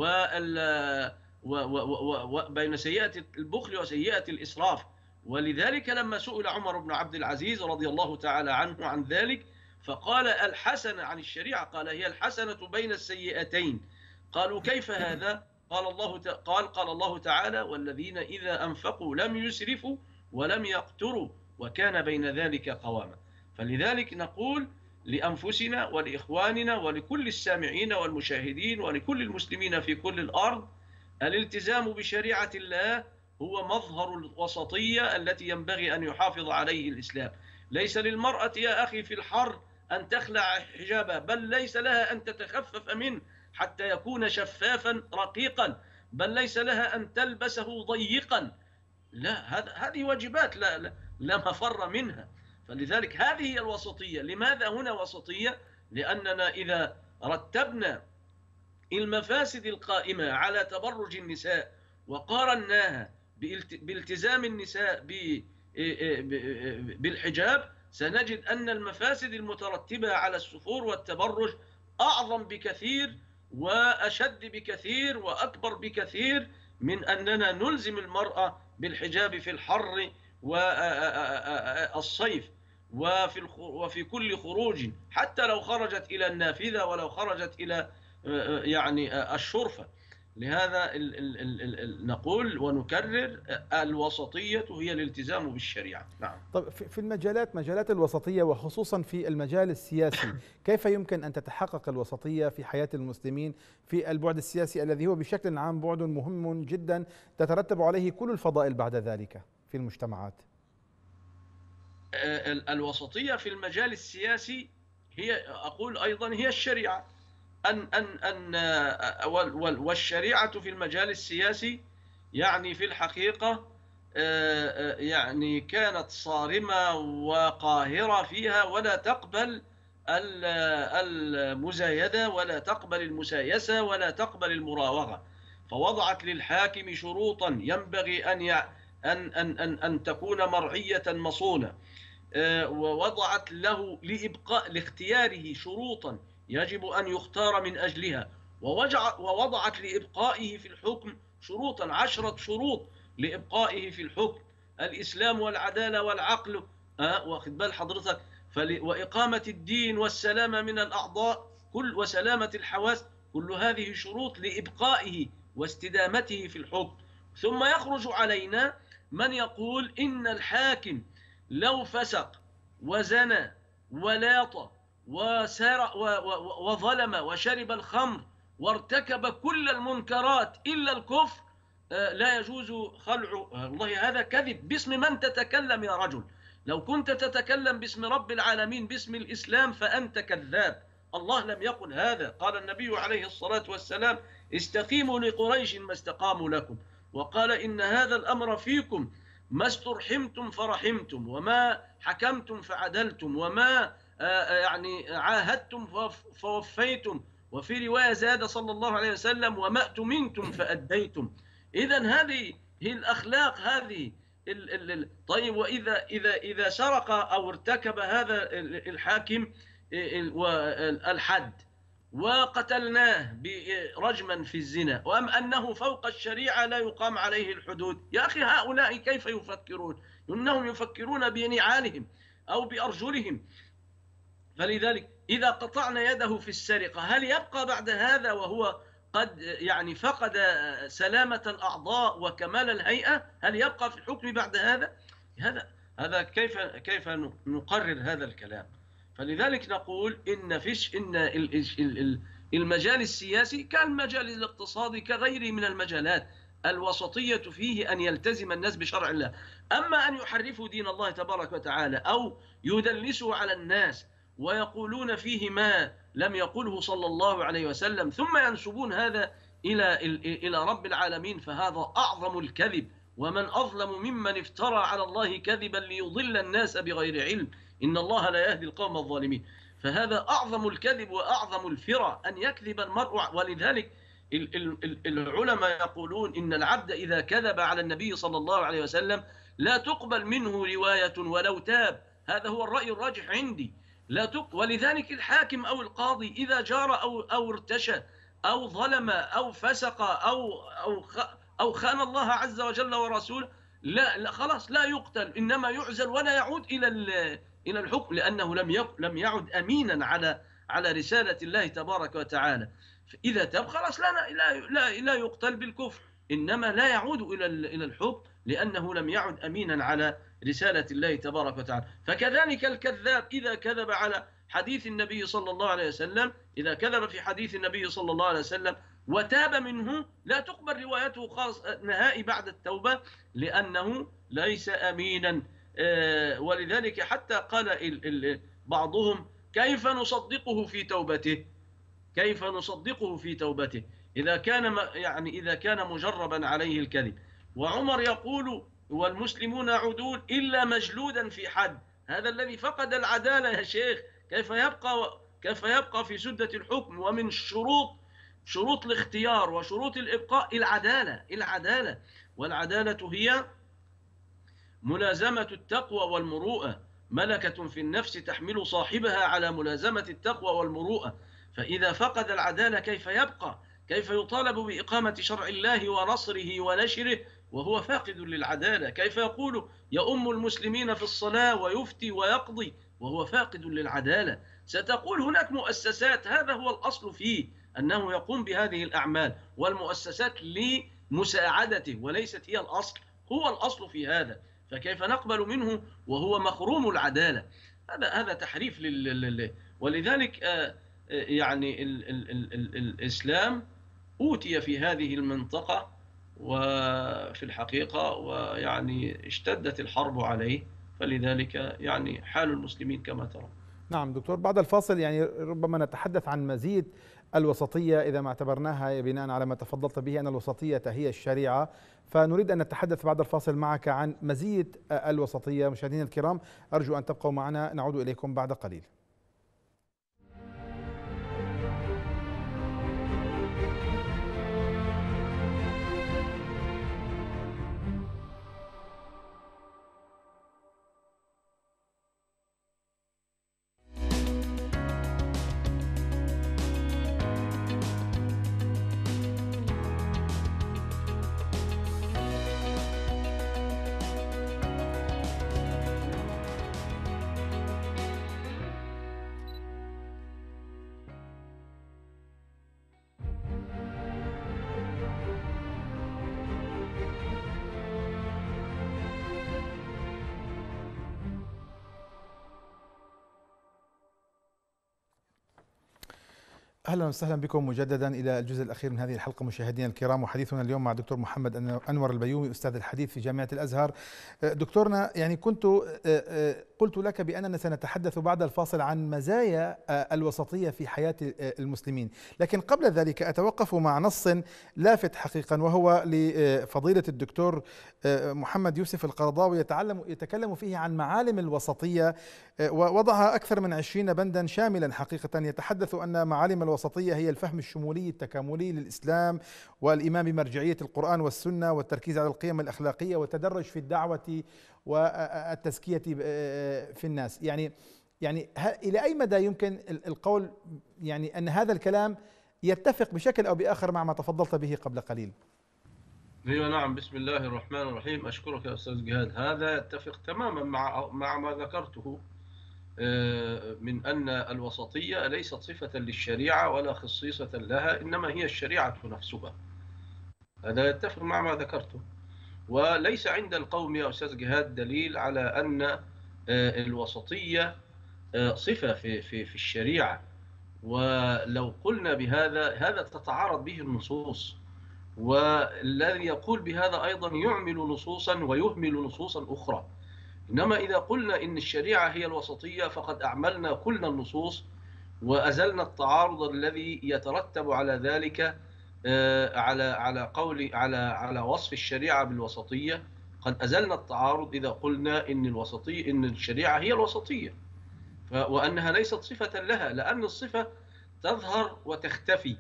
وبين سيئة البخل وسيئة الإسراف. ولذلك لما سئل عمر بن عبد العزيز رضي الله تعالى عنه عن ذلك فقال: الحسنة عن الشريعة، قال: هي الحسنة بين السيئتين. قالوا: كيف هذا؟ قال الله قال قال الله تعالى: والذين إذا أنفقوا لم يسرفوا ولم يقتروا وكان بين ذلك قواما. فلذلك نقول لأنفسنا ولإخواننا ولكل السامعين والمشاهدين ولكل المسلمين في كل الأرض: الالتزام بشريعة الله هو مظهر الوسطية التي ينبغي أن يحافظ عليه الإسلام. ليس للمرأة يا أخي في الحر أن تخلع حجابها، بل ليس لها أن تتخفف منه حتى يكون شفافا رقيقا، بل ليس لها أن تلبسه ضيقا. لا، هذه واجبات لا, لا, لا مفر منها. فلذلك هذه هي الوسطية. لماذا هنا وسطية؟ لأننا إذا رتبنا المفاسد القائمة على تبرج النساء وقارناها بالتزام النساء بالحجاب سنجد أن المفاسد المترتبة على السفور والتبرج أعظم بكثير وأشد بكثير وأكبر بكثير من أننا نلزم المرأة بالحجاب في الحر والصيف وفي وفي كل خروج، حتى لو خرجت إلى النافذة ولو خرجت إلى يعني الشرفة. لهذا ال ال ال ال نقول ونكرر: الوسطية هي الالتزام بالشريعة. نعم. طب في المجالات مجالات الوسطية وخصوصا في المجال السياسي، كيف يمكن أن تتحقق الوسطية في حياة المسلمين في البعد السياسي الذي هو بشكل عام بعد مهم جدا تترتب عليه كل الفضائل بعد ذلك في المجتمعات؟ الوسطية في المجال السياسي هي، أقول أيضا، هي الشريعة. أن أن أن والشريعة في المجال السياسي يعني في الحقيقة يعني كانت صارمة وقاهرة فيها، ولا تقبل المزايدة، ولا تقبل المسايسة، ولا تقبل المراوغة. فوضعت للحاكم شروطا ينبغي أن أن أن أن أن تكون مرعية مصونة، ووضعت له لإبقاء لاختياره شروطا يجب أن يختار من أجلها، ووضعت لإبقائه في الحكم شروطا، عشرة شروط لإبقائه في الحكم: الإسلام والعدالة والعقل، أه واخد بال حضرتك، وإقامة الدين والسلامة من الأعضاء كل وسلامة الحواس، كل هذه شروط لإبقائه واستدامته في الحكم. ثم يخرج علينا من يقول إن الحاكم لو فسق وزنى ولاط وسرق وظلم وشرب الخمر وارتكب كل المنكرات إلا الكفر لا يجوز خلعه. والله هذا كذب. باسم من تتكلم يا رجل؟ لو كنت تتكلم باسم رب العالمين، باسم الإسلام، فأنت كذاب. الله لم يقل هذا. قال النبي عليه الصلاة والسلام: استقيموا لقريش ما استقاموا لكم. وقال: إن هذا الأمر فيكم، ما استرحمتم فرحمتم، وما حكمتم فعدلتم، وما يعني عاهدتم فوفيتم. وفي رواية زاد صلى الله عليه وسلم: وما اؤتمنتم فأديتم. إذن هذه هي الأخلاق هذه. ال ال طيب، وإذا إذا إذا سرق أو ارتكب هذا الحاكم الحد وقتلناه برجما في الزنا، وأم أنه فوق الشريعة لا يقام عليه الحدود؟ يا أخي، هؤلاء كيف يفكرون؟ إنهم يفكرون بنعالهم أو بأرجلهم. فلذلك إذا قطعنا يده في السرقة، هل يبقى بعد هذا وهو قد يعني فقد سلامة الأعضاء وكمال الهيئة؟ هل يبقى في الحكم بعد هذا؟ هذا هذا كيف كيف نقرر هذا الكلام؟ فلذلك نقول إن فيش إن المجال السياسي كالمجال الاقتصادي كغيره من المجالات، الوسطية فيه أن يلتزم الناس بشرع الله. أما أن يحرفوا دين الله تبارك وتعالى أو يدلسوا على الناس ويقولون فيه ما لم يقله صلى الله عليه وسلم ثم ينسبون هذا إلى إلى رب العالمين، فهذا أعظم الكذب. ومن أظلم ممن افترى على الله كذبا ليضل الناس بغير علم، إن الله لا يهدي القوم الظالمين. فهذا أعظم الكذب وأعظم الفرى أن يكذب المرء. ولذلك العلماء يقولون إن العبد إذا كذب على النبي صلى الله عليه وسلم لا تقبل منه رواية ولو تاب. هذا هو الرأي الراجح عندي. لا تق... ولذلك الحاكم أو القاضي إذا جار أو أو ارتشى أو ظلم أو فسق أو أو خ... أو خان الله عز وجل ورسوله، لا, لا خلاص لا يقتل، إنما يعزل ولا يعود إلى إلى الحكم، لأنه لم يق... لم يعد أمينا على على رسالة الله تبارك وتعالى. إذا تاب خلاص لا لا لا لا يقتل بالكفر، إنما لا يعود إلى إلى الحكم لأنه لم يعد أمينا على رسالة الله تبارك وتعالى. فكذلك الكذاب إذا كذب على حديث النبي صلى الله عليه وسلم، إذا كذب في حديث النبي صلى الله عليه وسلم وتاب منه، لا تقبل روايته خاص نهائي بعد التوبة، لأنه ليس أمينا. ولذلك حتى قال بعضهم: كيف نصدقه في توبته؟ كيف نصدقه في توبته إذا كان يعني إذا كان مجربا عليه الكذب؟ وعمر يقول: والمسلمون عدول إلا مجلودا في حد. هذا الذي فقد العدالة يا شيخ، كيف يبقى كيف يبقى في سدة الحكم؟ ومن شروط شروط الاختيار وشروط الإبقاء العدالة العدالة والعدالة هي ملازمة التقوى والمروءة، ملكة في النفس تحمل صاحبها على ملازمة التقوى والمروءة. فإذا فقد العدالة كيف يبقى؟ كيف يطالب بإقامة شرع الله ونصره ونشره وهو فاقد للعدالة؟ كيف يقول يؤم المسلمين في الصلاة ويفتي ويقضي وهو فاقد للعدالة؟ ستقول هناك مؤسسات، هذا هو الأصل فيه، أنه يقوم بهذه الأعمال، والمؤسسات لمساعدته وليست هي الأصل. هو الأصل في هذا، فكيف نقبل منه وهو مخروم العدالة؟ هذا هذا تحريف لل... ولذلك يعني ال... ال... ال... ال... الإسلام أوتي في هذه المنطقة وفي الحقيقة، ويعني اشتدت الحرب عليه فلذلك يعني حال المسلمين كما ترى. نعم دكتور، بعد الفاصل يعني ربما نتحدث عن مزيد الوسطية إذا ما اعتبرناها بناء على ما تفضلت به أن الوسطية هي الشريعة، فنريد أن نتحدث بعد الفاصل معك عن مزيد الوسطية. مشاهدينا الكرام أرجو أن تبقوا معنا، نعود إليكم بعد قليل. اهلا وسهلا بكم مجددا الى الجزء الاخير من هذه الحلقه مشاهدينا الكرام، وحديثنا اليوم مع دكتور محمد انور البيومي استاذ الحديث في جامعه الازهر. دكتورنا، يعني كنت قلت لك باننا سنتحدث بعد الفاصل عن مزايا الوسطيه في حياه المسلمين، لكن قبل ذلك اتوقف مع نص لافت حقيقا، وهو لفضيله الدكتور محمد يوسف القرضاوي يتعلم يتكلم فيه عن معالم الوسطيه، ووضعها اكثر من عشرين بندا شاملا حقيقه، يتحدث ان معالم الوسطيه هي الفهم الشمولي التكاملي للاسلام، والايمان بمرجعيه القران والسنه، والتركيز على القيم الاخلاقيه، والتدرج في الدعوه والتزكيه في الناس. يعني يعني الى اي مدى يمكن القول يعني ان هذا الكلام يتفق بشكل او باخر مع ما تفضلت به قبل قليل؟ ايوه نعم، بسم الله الرحمن الرحيم. اشكرك يا استاذ جهاد، هذا يتفق تماما مع مع ما ذكرته من أن الوسطية ليست صفة للشريعة ولا خصيصة لها، إنما هي الشريعة نفسها. هذا يتفق مع ما ذكرته، وليس عند القوم يا أستاذ جهاد دليل على أن الوسطية صفة في في في الشريعة. ولو قلنا بهذا هذا تتعارض به النصوص، والذي يقول بهذا أيضا يعمل نصوصا ويهمل نصوصا أخرى. إنما إذا قلنا إن الشريعة هي الوسطية فقد أعملنا كل النصوص وأزلنا التعارض الذي يترتب على ذلك، على على قول على على وصف الشريعة بالوسطية. قد أزلنا التعارض إذا قلنا إن الوسطية إن الشريعة هي الوسطية، وأنها ليست صفة لها، لأن الصفة تظهر وتختفي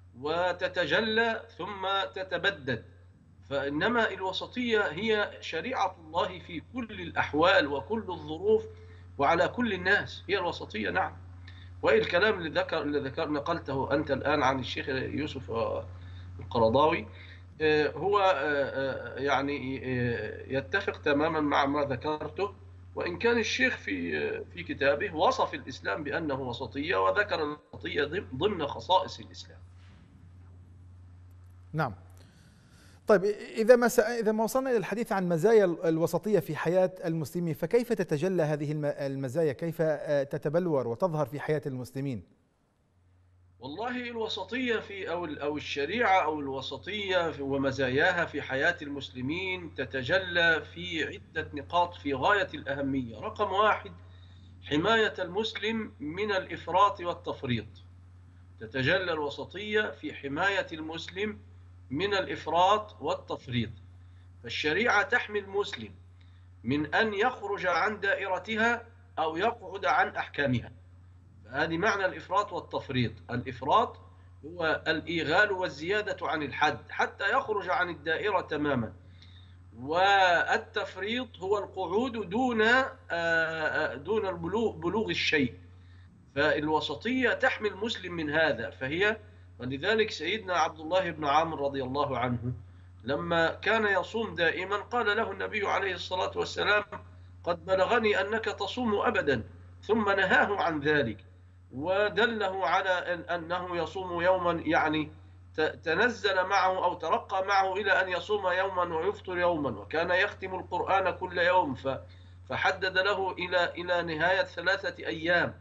وتتجلى ثم تتبدد. فإنما الوسطية هي شريعة الله في كل الأحوال وكل الظروف وعلى كل الناس، هي الوسطية. نعم. والكلام اللي ذكر اللي ذكر نقلته أنت الآن عن الشيخ يوسف القرضاوي هو يعني يتفق تماما مع ما ذكرته، وإن كان الشيخ في في كتابه وصف الإسلام بأنه وسطية وذكر الوسطية ضمن خصائص الإسلام. نعم. طيب إذا ما إذا ما وصلنا إلى الحديث عن مزايا الوسطية في حياة المسلمين، فكيف تتجلى هذه المزايا؟ كيف تتبلور وتظهر في حياة المسلمين؟ والله الوسطية في أو أو الشريعة أو الوسطية ومزاياها في حياة المسلمين تتجلى في عدة نقاط في غاية الأهمية. رقم واحد، حماية المسلم من الإفراط والتفريط. تتجلى الوسطية في حماية المسلم من الإفراط والتفريط. فالشريعة تحمي المسلم من أن يخرج عن دائرتها أو يقعد عن أحكامها. هذه معنى الإفراط والتفريط. الإفراط هو الإيغال والزيادة عن الحد حتى يخرج عن الدائرة تماما، والتفريط هو القعود دون دون البلوغ بلوغ الشيء. فالوسطية تحمي المسلم من هذا، فهي ولذلك سيدنا عبد الله بن عمرو رضي الله عنه لما كان يصوم دائما قال له النبي عليه الصلاة والسلام: قد بلغني أنك تصوم أبدا، ثم نهاه عن ذلك ودله على أنه يصوم يوما، يعني تنزل معه أو ترقى معه إلى أن يصوم يوما ويفطر يوما، وكان يختم القرآن كل يوم، فحدد له إلى إلى نهاية ثلاثة أيام،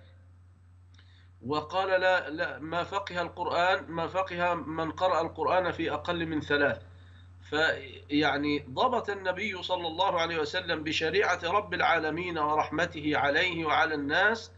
وقال لا, لا ما فقه القرآن ما فقه من قرأ القرآن في أقل من ثلاث. فيعني ضبط النبي صلى الله عليه وسلم بشريعة رب العالمين ورحمته عليه وعلى الناس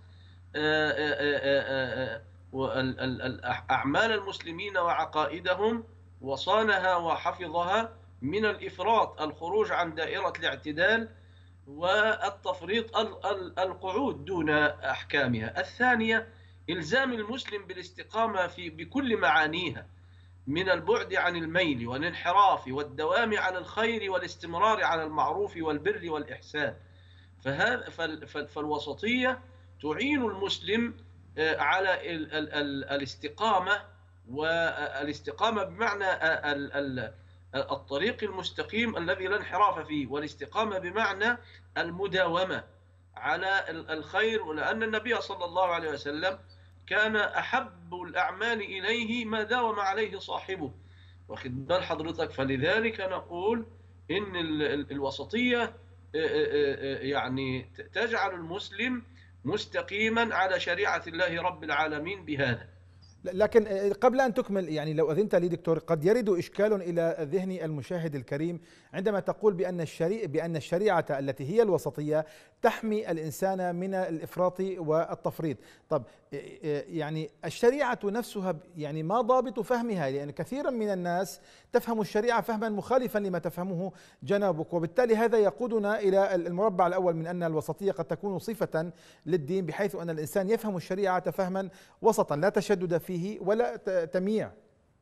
أعمال المسلمين وعقائدهم، وصانها وحفظها من الإفراط، الخروج عن دائرة الاعتدال، والتفريط، القعود دون أحكامها. الثانية إلزام المسلم بالاستقامة في بكل معانيها، من البعد عن الميل والانحراف والدوام على الخير والاستمرار على المعروف والبر والإحسان. فهذا فالوسطية تعين المسلم على الاستقامة، والاستقامة بمعنى الطريق المستقيم الذي لا انحراف فيه، والاستقامة بمعنى المداومة على الخير. ولأن النبي صلى الله عليه وسلم كان أحب الأعمال إليه ما داوم عليه صاحبه، واخد بال حضرتك؟ فلذلك نقول إن الوسطية يعني تجعل المسلم مستقيما على شريعة الله رب العالمين بهذا. لكن قبل أن تكمل، يعني لو أذنت لي دكتور، قد يرد إشكال إلى ذهن المشاهد الكريم عندما تقول بأن الشريعة بأن الشريعة التي هي الوسطية تحمي الإنسان من الإفراط والتفريط. طب يعني الشريعة نفسها يعني ما ضابط فهمها؟ لأن يعني كثيرا من الناس تفهم الشريعة فهما مخالفا لما تفهمه جنابك، وبالتالي هذا يقودنا إلى المربع الأول من أن الوسطية قد تكون صفة للدين، بحيث أن الإنسان يفهم الشريعة فهما وسطا لا تشدد فيه ولا تمييع.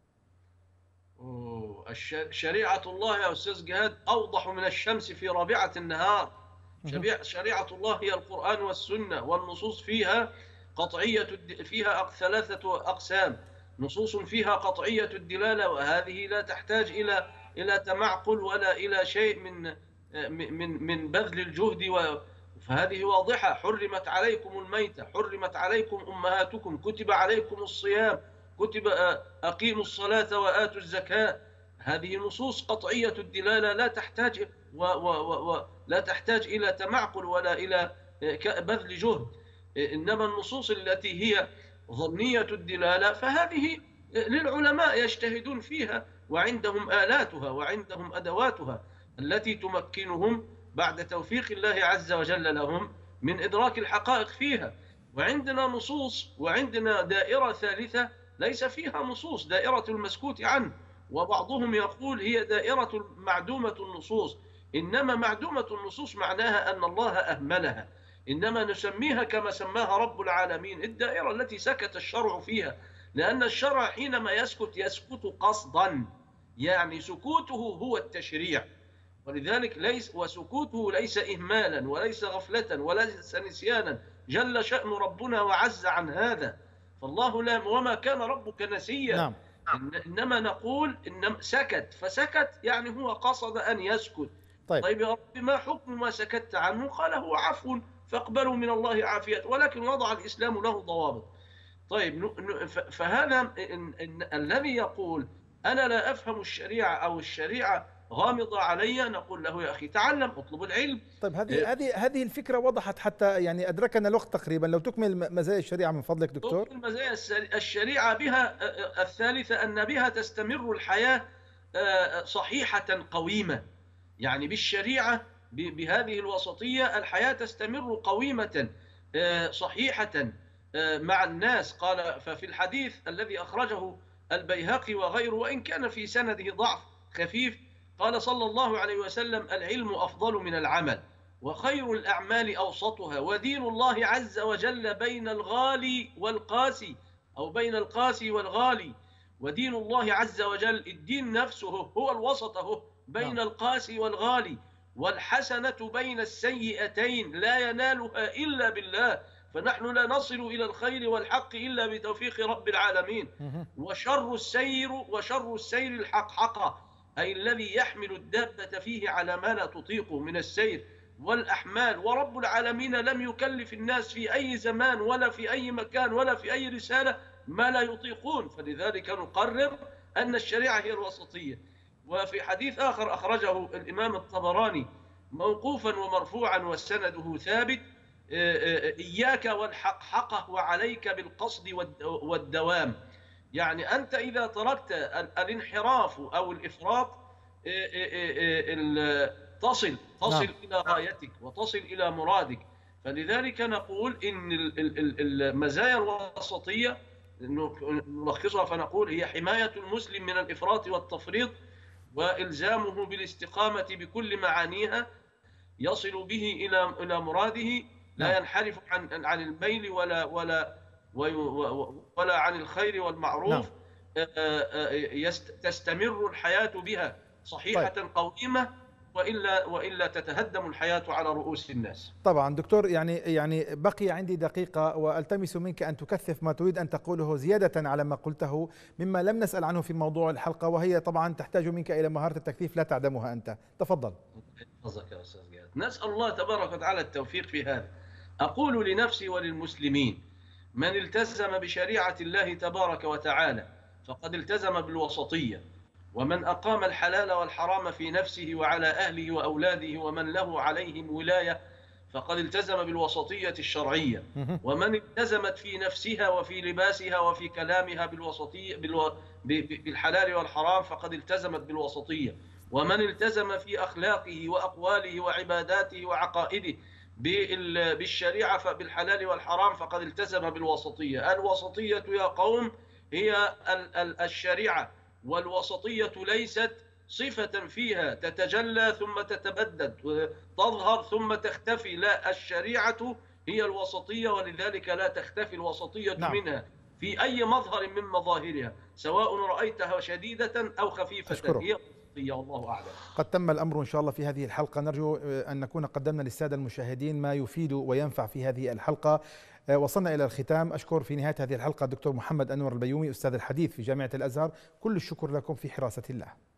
شريعة الله يا أستاذ جهاد أوضح من الشمس في رابعة النهار. شريعة الله هي القرآن والسنة، والنصوص فيها قطعية، فيها ثلاثة أقسام: نصوص فيها قطعية الدلالة، وهذه لا تحتاج إلى إلى تمعقل ولا إلى شيء من من من بذل الجهد، فهذه واضحة. حرمت عليكم الميتة، حرمت عليكم أمهاتكم، كتب عليكم الصيام، كتب أقيموا الصلاة وآتوا الزكاة. هذه نصوص قطعية الدلالة لا تحتاج و و و لا تحتاج إلى تمعقل ولا إلى بذل جهد. إنما النصوص التي هي ظنية الدلالة فهذه للعلماء يجتهدون فيها، وعندهم آلاتها وعندهم أدواتها التي تمكنهم بعد توفيق الله عز وجل لهم من إدراك الحقائق فيها. وعندنا نصوص، وعندنا دائرة ثالثة ليس فيها نصوص، دائرة المسكوت عنه، وبعضهم يقول هي دائرة معدومة النصوص. إنما معدومة النصوص معناها أن الله أهملها، إنما نسميها كما سماها رب العالمين الدائرة التي سكت الشرع فيها، لأن الشرع حينما يسكت يسكت قصدا، يعني سكوته هو التشريع، ولذلك ليس وسكوته ليس إهمالا وليس غفلة وليس نسيانا، جل شأن ربنا وعز عن هذا. فالله لا وما كان ربك نسيا. نعم. إنما نقول إنما سكت، فسكت يعني هو قصد أن يسكت. طيب, طيب يا رب ما حكم ما سكت عنه؟ قال هو عفو فاقبلوا من الله عافية، ولكن وضع الإسلام له ضوابط. طيب فهذا الذي يقول أنا لا أفهم الشريعة أو الشريعة غامضة علي، نقول له يا أخي تعلم، اطلب العلم. طيب هذه هذه هذه الفكرة وضحت حتى يعني أدركنا الوقت تقريبا. لو تكمل مزايا الشريعة من فضلك دكتور. تكمل مزايا الشريعة بها الثالثة أن بها تستمر الحياة صحيحة قويمة، يعني بالشريعة بهذه الوسطية الحياة تستمر قويمة صحيحة مع الناس. قال ففي الحديث الذي أخرجه البيهقي وغيره وإن كان في سنده ضعف خفيف، قال صلى الله عليه وسلم العلم أفضل من العمل، وخير الأعمال أوسطها، ودين الله عز وجل بين الغالي والقاسي، أو بين القاسي والغالي. ودين الله عز وجل الدين نفسه هو الوسط هو بين القاسي والغالي، والحسنة بين السيئتين لا ينالها إلا بالله، فنحن لا نصل إلى الخير والحق إلا بتوفيق رب العالمين. وشر السير وشر السير الحقحقة، أي الذي يحمل الدابة فيه على ما لا تطيق من السير والأحمال. ورب العالمين لم يكلف الناس في أي زمان ولا في أي مكان ولا في أي رسالة ما لا يطيقون، فلذلك نقرر أن الشريعة هي الوسطية. وفي حديث آخر أخرجه الإمام الطبراني موقوفا ومرفوعا وسنده ثابت: إياك والحقحقة وعليك بالقصد والدوام. يعني أنت إذا تركت الانحراف أو الإفراط تصل تصل نعم. إلى غايتك وتصل إلى مرادك. فلذلك نقول إن المزايا الوسطية نلخصها فنقول هي حماية المسلم من الإفراط والتفريط، وإلزامه بالاستقامة بكل معانيها يصل به إلى إلى مراده، لا ينحرف عن عن الميل ولا ولا ولا عن الخير والمعروف. تستمر الحياة بها صحيحة طيب. قويمة، وإلا وإلا تتهدم الحياة على رؤوس الناس. طبعا دكتور، يعني يعني بقي عندي دقيقة، والتمس منك أن تكثف ما تريد أن تقوله زيادة على ما قلته مما لم نسأل عنه في موضوع الحلقة، وهي طبعا تحتاج منك إلى مهارة التكثيف لا تعدمها أنت. تفضل. يحفظك يا أستاذ جهاد. نسأل الله تبارك وتعالى التوفيق في هذا. أقول لنفسي وللمسلمين: من التزم بشريعة الله تبارك وتعالى فقد التزم بالوسطية، ومن أقام الحلال والحرام في نفسه وعلى أهله وأولاده ومن له عليهم ولاية فقد التزم بالوسطية الشرعية، ومن التزمت في نفسها وفي لباسها وفي كلامها بالوسطية بالحلال والحرام فقد التزمت بالوسطية، ومن التزم في أخلاقه وأقواله وعباداته وعقائده بالشريعة بالحلال والحرام فقد التزم بالوسطية. الوسطية يا قوم هي الشريعة، والوسطية ليست صفة فيها تتجلى ثم تتبدد، تظهر ثم تختفي. لا، الشريعة هي الوسطية، ولذلك لا تختفي الوسطية نعم. منها في أي مظهر من مظاهرها، سواء رأيتها شديدة أو خفيفة. أشكره. هي الوسطية، والله أعلم. قد تم الأمر إن شاء الله في هذه الحلقة. نرجو أن نكون قدمنا للسادة المشاهدين ما يفيد وينفع في هذه الحلقة. وصلنا إلى الختام. أشكر في نهاية هذه الحلقة الدكتور محمد أنور البيومي، أستاذ الحديث في جامعة الأزهر. كل الشكر لكم في حراسة الله.